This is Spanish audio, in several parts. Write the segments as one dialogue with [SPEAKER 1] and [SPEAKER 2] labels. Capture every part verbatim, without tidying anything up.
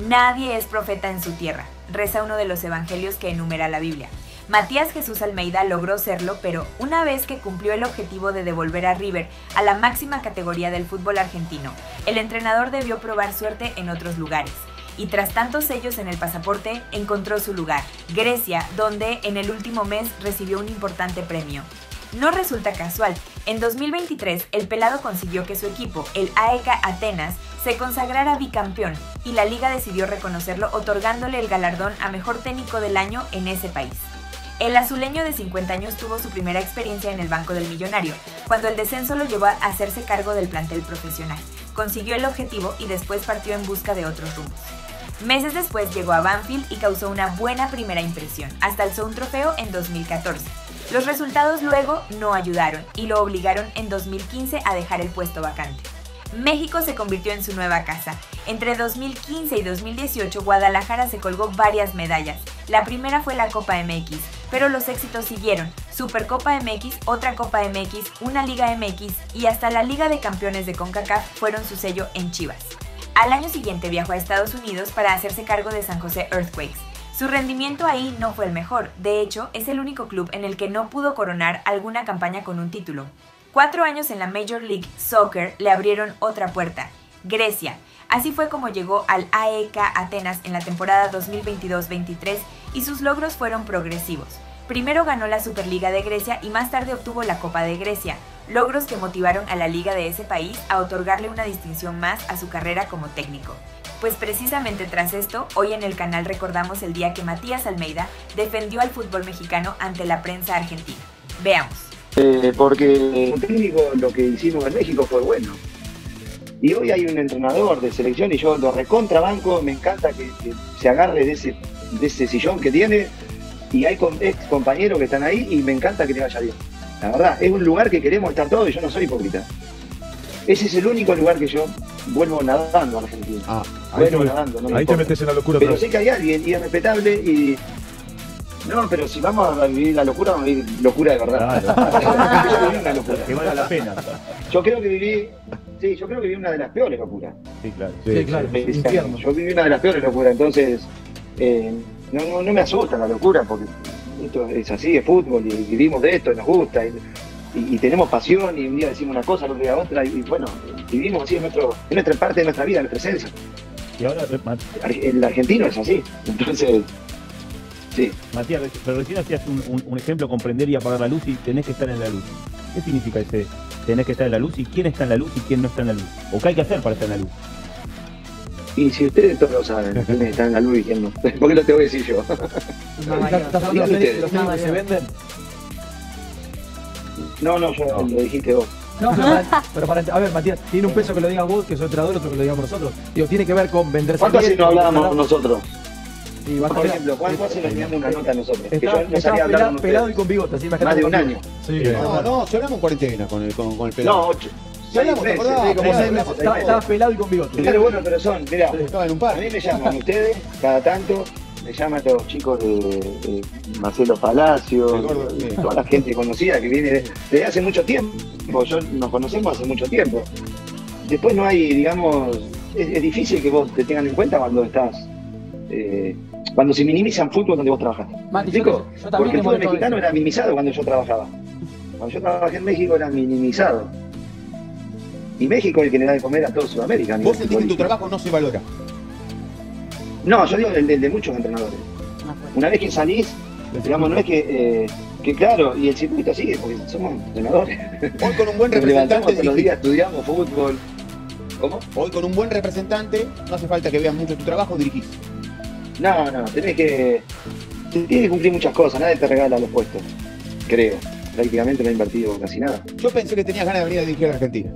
[SPEAKER 1] Nadie es profeta en su tierra, reza uno de los evangelios que enumera la Biblia. Matías Jesús Almeida logró serlo, pero una vez que cumplió el objetivo de devolver a River a la máxima categoría del fútbol argentino, el entrenador debió probar suerte en otros lugares. Y tras tantos sellos en el pasaporte, encontró su lugar, Grecia, donde en el último mes recibió un importante premio. No resulta casual, en dos mil veintitrés el pelado consiguió que su equipo, el A E K Atenas, se consagrara bicampeón y la liga decidió reconocerlo otorgándole el galardón a mejor técnico del año en ese país. El azuleño de cincuenta años tuvo su primera experiencia en el banco del Millonario, cuando el descenso lo llevó a hacerse cargo del plantel profesional. Consiguió el objetivo y después partió en busca de otros rumbos. Meses después llegó a Banfield y causó una buena primera impresión, hasta alzó un trofeo en dos mil catorce. Los resultados luego no ayudaron y lo obligaron en dos mil quince a dejar el puesto vacante. México se convirtió en su nueva casa. Entre dos mil quince y dos mil dieciocho, Guadalajara se colgó varias medallas. La primera fue la Copa M X, pero los éxitos siguieron. Supercopa M X, otra Copa M X, una Liga M X y hasta la Liga de Campeones de CONCACAF fueron su sello en Chivas. Al año siguiente viajó a Estados Unidos para hacerse cargo de San José Earthquakes. Su rendimiento ahí no fue el mejor, de hecho es el único club en el que no pudo coronar alguna campaña con un título. Cuatro años en la Major League Soccer le abrieron otra puerta, Grecia. Así fue como llegó al A E K Atenas en la temporada dos mil veintidós veintitrés y sus logros fueron progresivos. Primero ganó la Superliga de Grecia y más tarde obtuvo la Copa de Grecia, logros que motivaron a la liga de ese país a otorgarle una distinción más a su carrera como técnico. Pues precisamente tras esto, hoy en el canal recordamos el día que Matías Almeida defendió al fútbol mexicano ante la prensa argentina. Veamos.
[SPEAKER 2] Eh, porque como técnico lo que hicimos en México fue bueno. Y hoy hay un entrenador de selección y yo lo recontrabanco, me encanta que, que se agarre de ese, de ese sillón que tiene y hay con, ex compañeros que están ahí y me encanta que le vaya bien. La verdad, es un lugar que queremos estar todos y yo no soy hipócrita. Ese es el único lugar que yo vuelvo nadando a Argentina. Ah, ahí
[SPEAKER 3] vuelvo
[SPEAKER 2] te, nadando, no me
[SPEAKER 3] ahí te metes en la locura.
[SPEAKER 2] Pero sé que hay alguien y es respetable y... No, pero si vamos a vivir la locura, vamos a vivir locura de verdad.
[SPEAKER 3] Claro.
[SPEAKER 2] Yo viví una locura.
[SPEAKER 3] Que valga la pena.
[SPEAKER 2] Yo creo que viví... Sí, yo creo que viví una de las peores locuras.
[SPEAKER 3] Sí, claro.
[SPEAKER 4] Sí, sí claro.
[SPEAKER 2] Sí, yo viví una de las peores locuras, entonces... Eh, no, no, no me asusta la locura porque esto es así, es fútbol y vivimos de esto y nos gusta. Y, Y, y tenemos pasión y un día decimos una cosa, otro día otra y, y bueno, vivimos así en, nuestro, en nuestra parte de nuestra vida, en nuestra esencia.
[SPEAKER 3] Y ahora,
[SPEAKER 2] el argentino es así, entonces, sí.
[SPEAKER 3] Matías, pero recién hacías un, un, un ejemplo, comprender y apagar la luz y tenés que estar en la luz. ¿Qué significa ese tenés que estar en la luz y quién está en la luz y quién no está en la luz? ¿O qué hay que hacer para estar en la luz?
[SPEAKER 2] Y si ustedes todos lo saben, quién está en la luz y quién no, ¿por qué lo tengo que decir yo?
[SPEAKER 4] ¿Estás hablando de los técnicos que se venden?
[SPEAKER 2] No, no, yo no. Lo dijiste vos.
[SPEAKER 4] No, pero para, pero para, a ver, Matías, tiene un peso que lo digas vos, que soy entrenador, otro que lo digamos nosotros. Digo, tiene que ver con venderse.
[SPEAKER 2] ¿Cuánto hace no hablábamos nosotros?
[SPEAKER 4] Sí,
[SPEAKER 2] por ejemplo, ¿cuánto hace nos enviamos una nota a nosotros?
[SPEAKER 4] Está, que yo no salía a hablar con
[SPEAKER 2] pelado
[SPEAKER 4] y con bigote, ¿sí?
[SPEAKER 2] Más de un año.
[SPEAKER 5] Sí, no, no, si hablamos en cuarentena con el, con, con el pelado.
[SPEAKER 2] No, ocho.
[SPEAKER 5] Si hablamos, ¿te acordás?
[SPEAKER 4] Sí, como seis meses. Estabas pelado y con bigote.
[SPEAKER 2] Claro, bueno, pero son, mirá,
[SPEAKER 5] estaba en un par.
[SPEAKER 2] A mí me llaman ustedes, cada tanto, me llaman a los chicos de, de Marcelo Palacio,
[SPEAKER 5] gordo,
[SPEAKER 2] de, de toda la gente conocida que viene desde hace mucho tiempo. Yo nos conocemos hace mucho tiempo. Después no hay, digamos, es, es difícil que vos te tengan en cuenta cuando estás, eh, cuando se minimizan fútbol donde vos trabajás.
[SPEAKER 4] Mati,
[SPEAKER 2] ¿Explico?
[SPEAKER 4] Yo, yo
[SPEAKER 2] Porque el fútbol mexicano era minimizado cuando yo trabajaba. Cuando yo trabajé en México era minimizado. Y México es el que le da de comer a toda Sudamérica.
[SPEAKER 5] ¿Vos sentís que tu trabajo no se valora?
[SPEAKER 2] No, yo digo el de, de muchos entrenadores. Una vez que salís, digamos, no es que, eh, que claro, y el circuito sigue, porque somos entrenadores.
[SPEAKER 5] Hoy con un buen
[SPEAKER 2] Nos levantamos
[SPEAKER 5] representante
[SPEAKER 2] todos los días, estudiamos fútbol. ¿Cómo?
[SPEAKER 5] Hoy con un buen representante, no hace falta que vean mucho tu trabajo, dirigís.
[SPEAKER 2] No, no, tenés que... Tienes que cumplir muchas cosas, nadie te regala los puestos, creo. Prácticamente no he invertido casi nada.
[SPEAKER 5] Yo pensé que tenías ganas de venir a dirigir a la Argentina.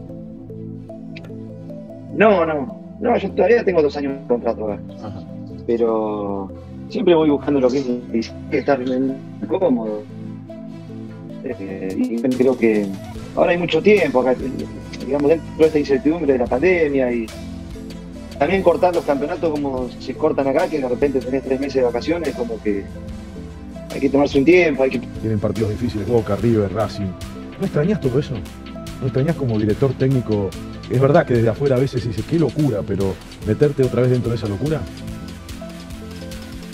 [SPEAKER 2] No, no, no, yo todavía tengo dos años de contrato acá. Ajá. Pero siempre voy buscando lo que es estar cómodo. Eh, y creo que ahora hay mucho tiempo acá, digamos, dentro de esta incertidumbre de la pandemia y también cortar los campeonatos como se cortan acá, que de repente tenés tres meses de vacaciones, como que hay que tomarse un tiempo, hay que...
[SPEAKER 3] Tienen partidos difíciles, Boca, River, Racing. ¿No extrañas todo eso? ¿No extrañas como director técnico? Es verdad que desde afuera a veces dices, qué locura, pero meterte otra vez dentro de esa locura.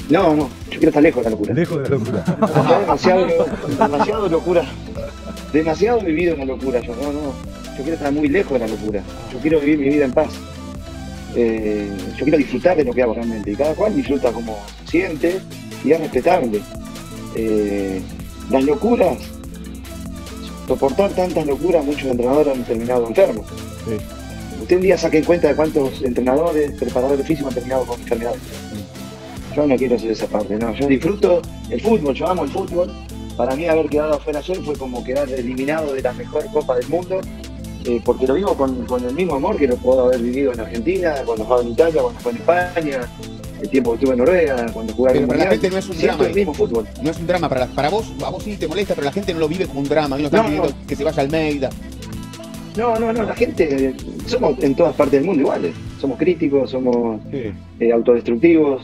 [SPEAKER 2] No, no, yo quiero estar lejos de la locura.
[SPEAKER 3] Lejos de la locura.
[SPEAKER 2] Está demasiado, demasiado locura. Demasiado vivido en la locura. Yo no, no. Yo quiero estar muy lejos de la locura. Yo quiero vivir mi vida en paz. Eh, yo quiero disfrutar de lo que hago realmente. Y cada cual disfruta como siente y es respetable. Eh, las locuras, soportar tantas locuras, muchos entrenadores han terminado enfermos.
[SPEAKER 3] Sí.
[SPEAKER 2] Usted un día saque en cuenta de cuántos entrenadores, preparadores físicos han terminado con enfermedades. Yo no quiero hacer esa parte, no. Yo disfruto el fútbol, yo amo el fútbol. Para mí haber quedado afuera ayer fue como quedar eliminado de la mejor Copa del Mundo, eh, porque lo vivo con, con el mismo amor que lo puedo haber vivido en Argentina, cuando jugaba en Italia, cuando jugué en España, el tiempo que estuve en Noruega, cuando jugaba en
[SPEAKER 5] Pero para la gente no es un
[SPEAKER 2] Siento
[SPEAKER 5] drama.
[SPEAKER 2] el mismo fútbol.
[SPEAKER 5] No es un drama. Para, para vos, a vos sí te molesta, pero la gente no lo vive como un drama. No están
[SPEAKER 2] No,
[SPEAKER 5] pidiendo
[SPEAKER 2] no.
[SPEAKER 5] que se vaya Almeida.
[SPEAKER 2] No, no, no, la gente, eh, somos en todas partes del mundo iguales. Somos críticos, somos
[SPEAKER 3] Sí.
[SPEAKER 2] eh, autodestructivos,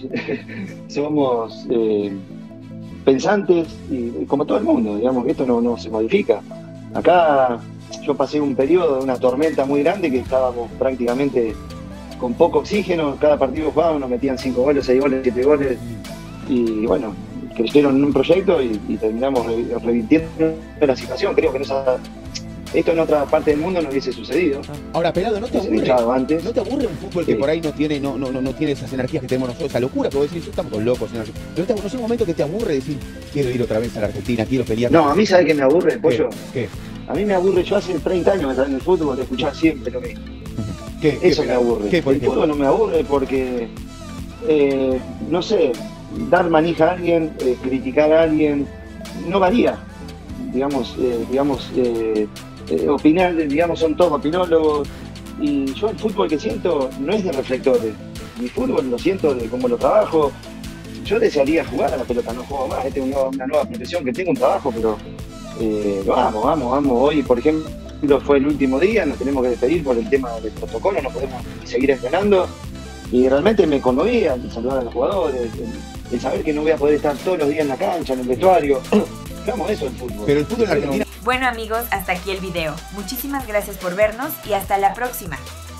[SPEAKER 2] somos eh, pensantes, y, y como todo el mundo, digamos que esto no, no se modifica. Acá yo pasé un periodo de una tormenta muy grande que estábamos prácticamente con poco oxígeno, cada partido que jugábamos nos metían cinco goles, seis goles, siete goles, y bueno, creyeron en un proyecto y, y terminamos re, revirtiendo la situación. Creo que no esa, esto en otra parte del mundo no hubiese sucedido.
[SPEAKER 5] Ahora, Pelado, ¿no te
[SPEAKER 2] Hubiese
[SPEAKER 5] aburre?
[SPEAKER 2] luchado antes.
[SPEAKER 5] ¿No te aburre un fútbol que
[SPEAKER 2] Sí.
[SPEAKER 5] por ahí no tiene, no, no, no, no tiene esas energías que tenemos nosotros, esa locura que vos decís, estamos todos locos, ¿no? Pero te, no es un momento que te aburre decir, quiero ir otra vez a la Argentina, quiero pelear.
[SPEAKER 2] No, a mí sabe que me aburre, pollo.
[SPEAKER 5] ¿Qué?
[SPEAKER 2] A mí me aburre, yo hace treinta años que estaba en el fútbol, de escuchar siempre lo mismo.
[SPEAKER 5] ¿Qué? ¿Qué,
[SPEAKER 2] Eso me
[SPEAKER 5] Pelado?
[SPEAKER 2] aburre.
[SPEAKER 5] ¿Qué, por
[SPEAKER 2] El
[SPEAKER 5] ejemplo?
[SPEAKER 2] fútbol no me aburre porque, eh, no sé, dar manija a alguien, eh, criticar a alguien, no varía. Digamos, eh, digamos, eh, eh, opinar, digamos, son todos opinólogos. Y yo el fútbol que siento no es de reflectores. Mi fútbol lo siento de cómo lo trabajo. Yo desearía jugar a la pelota, no juego más. Esta es una, una nueva profesión que tengo, un trabajo, pero eh, lo amo, amo, amo. Hoy, por ejemplo, fue el último día, nos tenemos que despedir por el tema del protocolo, no podemos seguir entrenando. Y realmente me conmovía el saludar a los jugadores, el, el saber que no voy a poder estar todos los días en la cancha, en el vestuario. Amo eso el fútbol.
[SPEAKER 5] Pero el fútbol en Argentina
[SPEAKER 1] Bueno amigos, hasta aquí el video. Muchísimas gracias por vernos y hasta la próxima.